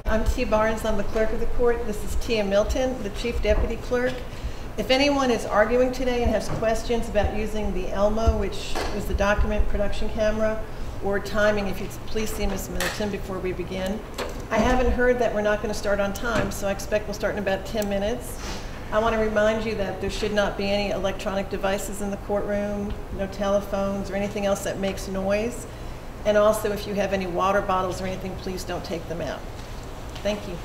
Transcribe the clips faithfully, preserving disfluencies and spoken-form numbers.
I'm T. Barnes. I'm the clerk of the court. This is Tia Milton, the chief deputy clerk. If anyone is arguing today and has questions about using the ELMO, which is the document production camera, or timing, if you'd please see Miz Milton before we begin. I haven't heard that we're not going to start on time, so I expect we'll start in about ten minutes. I want to remind you that there should not be any electronic devices in the courtroom, no telephones or anything else that makes noise. And also, if you have any water bottles or anything, please don't take them out. Thank you.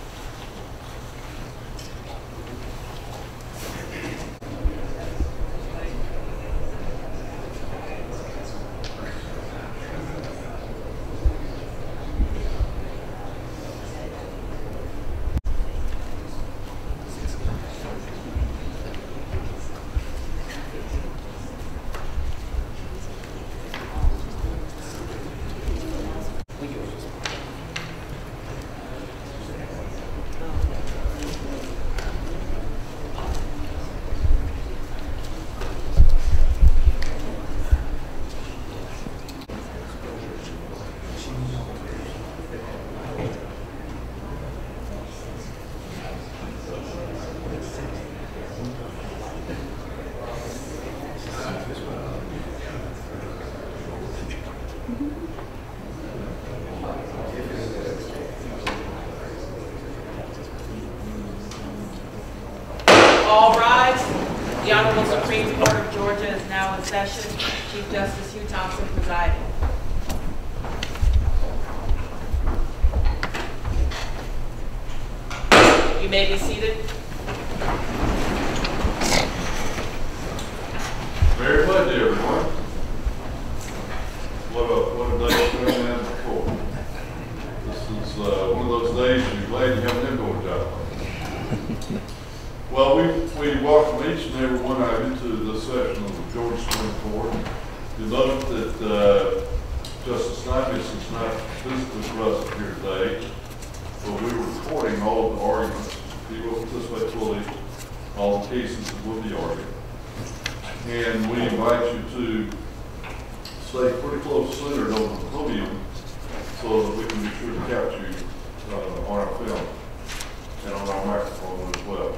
All rise. The Honorable Supreme Court of Georgia is now in session. Chief Justice Hugh Thompson presiding. You may be seated. Very good, everyone. What a, what a day to come in before. This is uh, one of those days you're glad you have an indoor job. Well, we, we welcome each and every one out into the session of the Georgia Supreme Court. You note that uh, Justice Nahmias is not physically present here today, but we were recording all of the arguments. He will participate fully in all the cases that will be argued. And we invite you to stay pretty close centered on the podium so that we can be sure to capture you uh, on our film and on our microphone as well.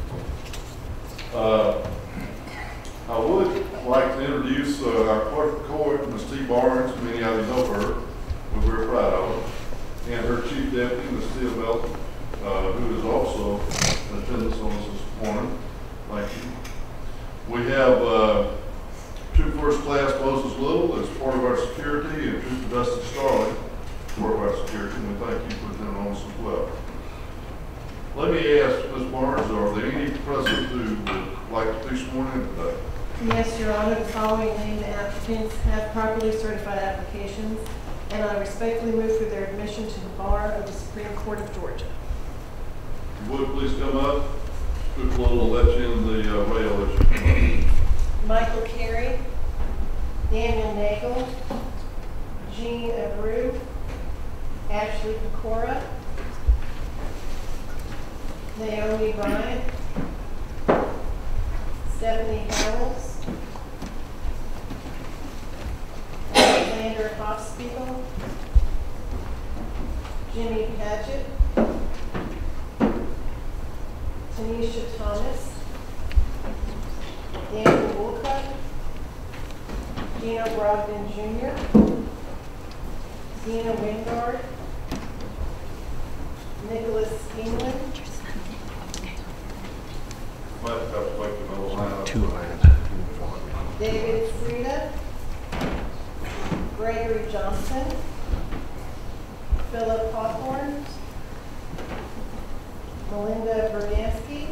Uh, I would like to introduce uh, our clerk of court, Miz T. Barnes. Many of you know her. We're very proud of her. And her chief deputy, Miz Tia Melton, uh, who is also in attendance on us this morning. Thank you. We have uh, two first-class Moses Little as part of our security, and two domestic Starling as part of our security. And we thank you for attending on us as well. Let me ask Miz Barnes, are there any present who would like to be sworn in today? Yes, Your Honor. The following named applicants have properly certified applications, and I respectfully move for their admission to the bar of the Supreme Court of Georgia. If you would please come up. Scoop a little and let you in the uh, rail as you come up. Michael Carey, Daniel Nagel, Jean Abreu, Ashley Pecora, Naomi Bryant, Stephanie Howells, Alexander Hofspiegel, Jimmy Padgett, Tanisha Thomas, Daniel Woolcutt, Gino Brogdon Junior, Dina Wingard, Nicholas England, Two David Frieda, Gregory Johnson, Philip Hawthorne, Melinda Bernansky,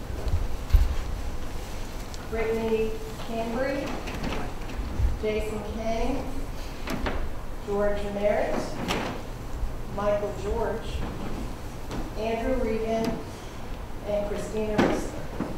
Brittany Cambry, Jason Kang, George Merritt, Michael George, Andrew Regan, and Christina Rissler.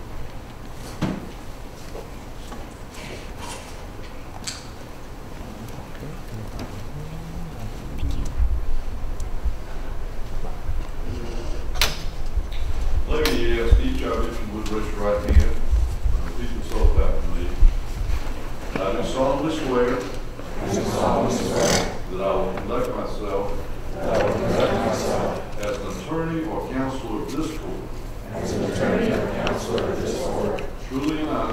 Let me ask each of you if you would raise your right hand and repeat yourself after me. I do solemnly swear that I will conduct myself as an attorney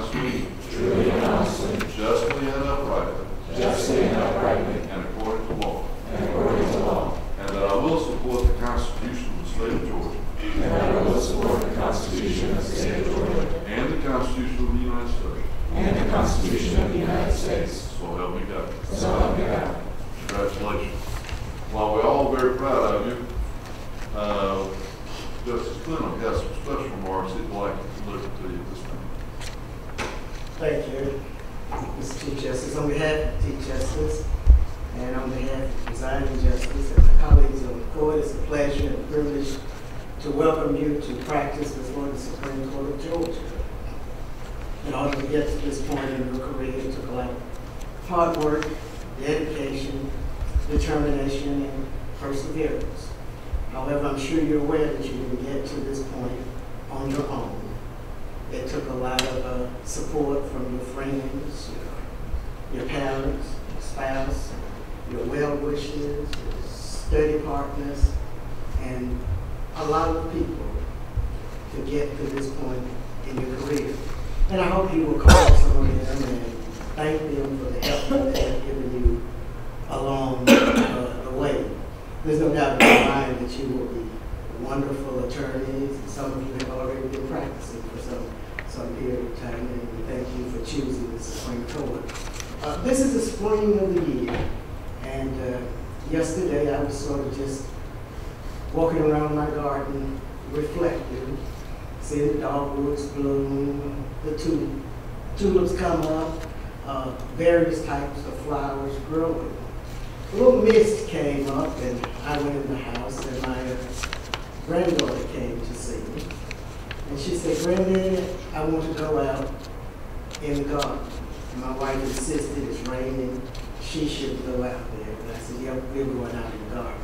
honestly, truly and honestly, justly and uprightly, justly and uprightly, and according to law, and according to law, and that I will support the Constitution of the State of Georgia and that I will support the Constitution of the State of Georgia and the Constitution of the United States. and the Constitution of the United States. So help me God. So help me God. Congratulations. While we're all very proud of you, uh, Justice Benham has some special remarks he'd like to deliver to you this time. Thank you, Mister Chief Justice. On behalf of the Chief Justice and on behalf of the Presiding Justice and my colleagues on the court, it's a pleasure and a privilege to welcome you to practice before the Supreme Court of Georgia. In order to get to this point in your career, it took a lot of hard work, dedication, determination, and perseverance. However, I'm sure you're aware that you didn't get to this point on your own. It took a lot of uh, support from your friends, your, your parents, your spouse, your well-wishers, your study partners, and a lot of people to get to this point in your career. And I hope you will call some of them and thank them for the help that they have given you along uh, the way. There's no doubt in my mind that you will be wonderful attorneys, and some of you have already been practicing for some, some period of time, and we thank you for choosing the Supreme Court. Uh, this is the spring of the year, and uh, yesterday I was sort of just walking around my garden, reflecting, seeing the dogwoods bloom, the tulip, tulips come up, uh, various types of flowers growing. A little mist came up, and I went in the house, and my uh, granddaughter came to see me. And she said, "Granddaddy, I want to go out in the garden." And my wife insisted it's raining, she shouldn't go out there. And I said, "Yep, we're going out in the garden."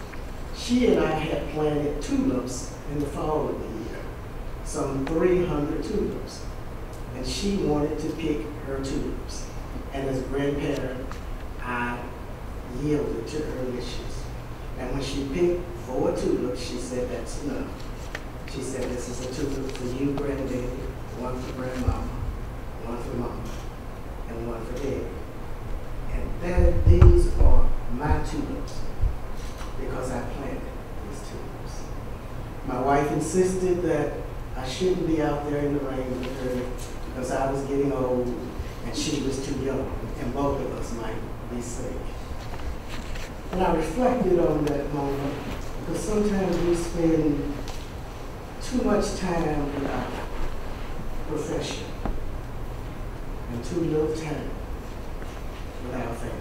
She and I had planted tulips in the fall of the year, some three hundred tulips. And she wanted to pick her tulips. And as a grandparent, I yielded to her wishes. And when she picked four tulips, she said, "That's enough." She said, "This is a tulip for you, granddaddy, one for grandmama, one for mama, and one for daddy. And that, these are my tulips because I planted these tulips." My wife insisted that I shouldn't be out there in the rain with her because I was getting old and she was too young, and both of us might be sick. And I reflected on that moment because sometimes we spend too much time with our profession and too little time with our family.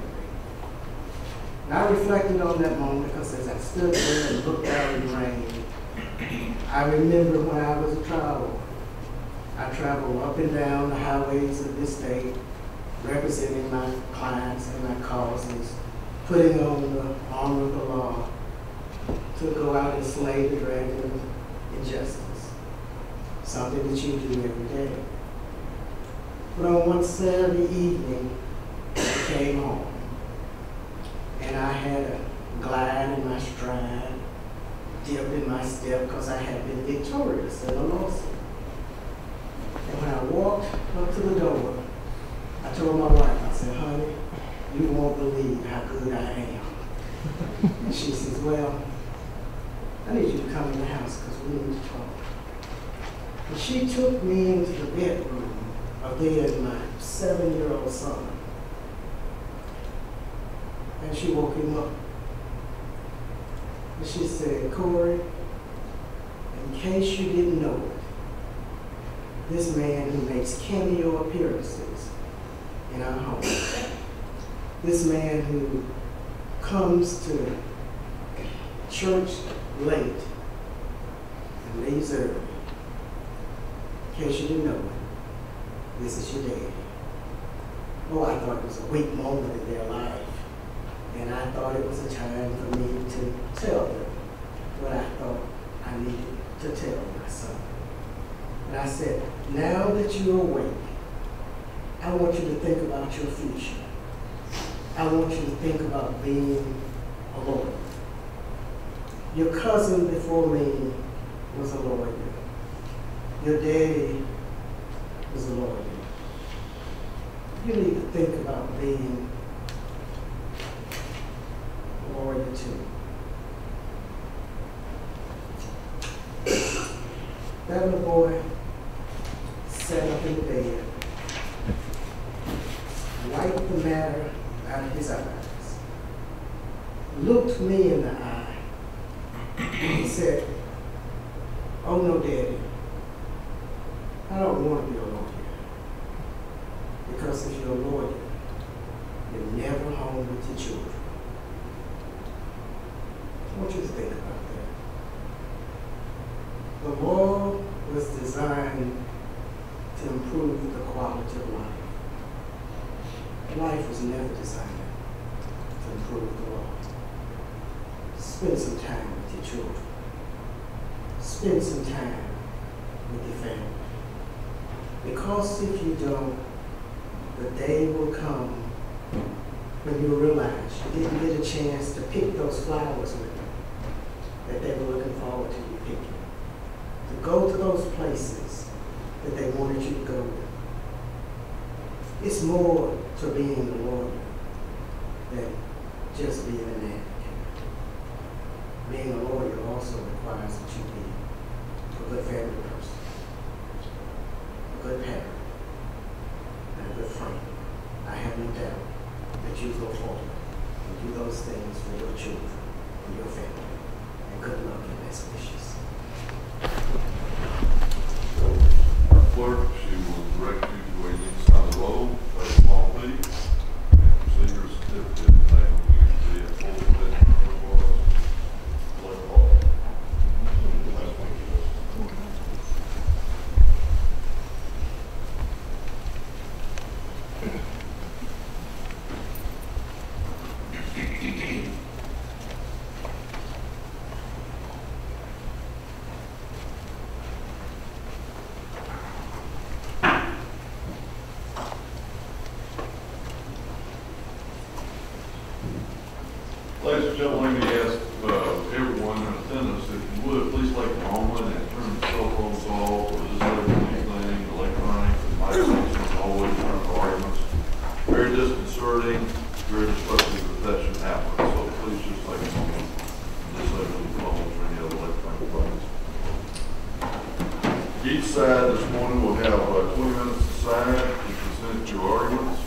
And I reflected on that moment because as I stood there and looked out in the rain, I remember when I was a trial lawyer. I traveled up and down the highways of this state, representing my clients and my causes, putting on the armor of the law to go out and slay the dragon of injustice, something that you do every day. But on one Saturday evening, I came home, and I had a glide in my stride, dip in my step, because I had been victorious in a lawsuit. And when I walked up to the door, I told my wife, I said, "Honey, you won't believe how good I am." And she says, "Well, I need you to come in the house because we need to talk." And she took me into the bedroom of then my seven-year-old son. And she woke him up. And she said, "Corey, in case you didn't know it, this man who makes cameo appearances in our home, this man who comes to church late and leaves early, in case you didn't know it, this is your daddy." Oh, I thought it was a weak moment in their life. And I thought it was a time for me to tell them what I thought I needed to tell my son. And I said, "Now that you're awake, I want you to think about your future. I want you to think about being a lawyer. Your cousin before me was a lawyer. Your daddy was a lawyer. you need to think about being a lawyer too. That little boy sat up in the bed, wiped the matter out of his eyes, looked me in the eye, and said, "Oh no, Daddy, I don't want to be a lawyer. Because if you're a lawyer, you're never home with your children." I want you to think about that. The law was designed to improve the quality of life. Life was never designed to improve the law. Spend some time with your children. Spend some time with your family. Because if you don't, the day will come when you realize you didn't get a chance to pick those flowers with them that they were looking forward to you picking. To go to those places that they wanted you to go with. It's more to being a lawyer than just being an advocate. Being a lawyer also requires that you be a good family person, a good parent, and a good friend. I have no doubt that you go forward and do those things for your children and your family. And good luck and best wishes. Our clerk, she will direct you to where you need to sign the roll, pay a small fee, and receive your certificate. The name will usually be a full picture of what was law. Ladies and gentlemen, let me ask uh, everyone in attendance, if you would, please take a moment and turn the cell phones off, or just let anything electronic, the mic functions, always turn the arguments. Very disconcerting, very disruptive if that should happen, so please just take a moment and disable the phones or any other electronic device. Each side this morning will have uh, twenty minutes aside to present your arguments.